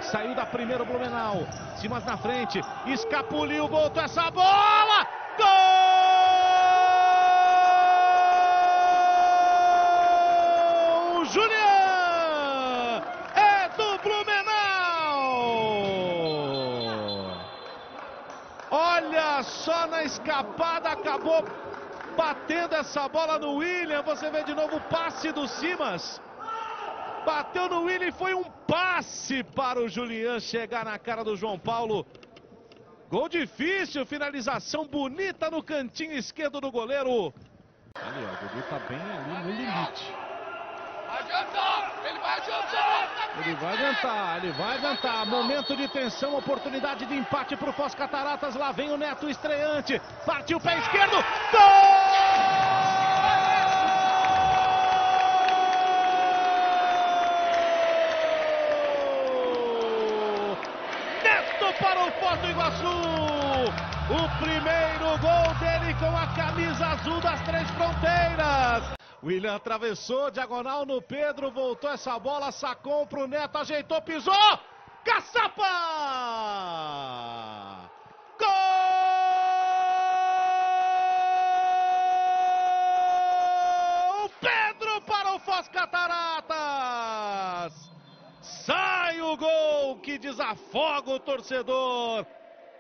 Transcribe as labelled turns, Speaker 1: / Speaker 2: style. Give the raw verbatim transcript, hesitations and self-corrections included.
Speaker 1: Saiu da primeira o Blumenau. Simas na frente. Escapuliu, voltou essa bola. Gol! Julian! É do Blumenau! Olha só, na escapada, acabou batendo essa bola no William. Você vê de novo o passe do Simas. Bateu no William e foi um passe para o Julian chegar na cara do João Paulo. Gol difícil, finalização bonita no cantinho esquerdo do goleiro. Ali, ó, o Dudu tá bem ali no limite.
Speaker 2: Adiantar, ele vai adiantar.
Speaker 1: Ele vai adiantar, ele vai adiantar. Momento de tensão, oportunidade de empate para o Foz Cataratas. Lá vem o Neto estreante. Partiu o pé esquerdo. Gol! Para o Foz do Iguaçu, o primeiro gol dele com a camisa azul das Três Fronteiras. William atravessou, diagonal no Pedro, voltou essa bola, sacou pro Neto, ajeitou, pisou, caçapa! Gol! Pedro para o Foz Cataratas! Sai o gol que desafoga o torcedor.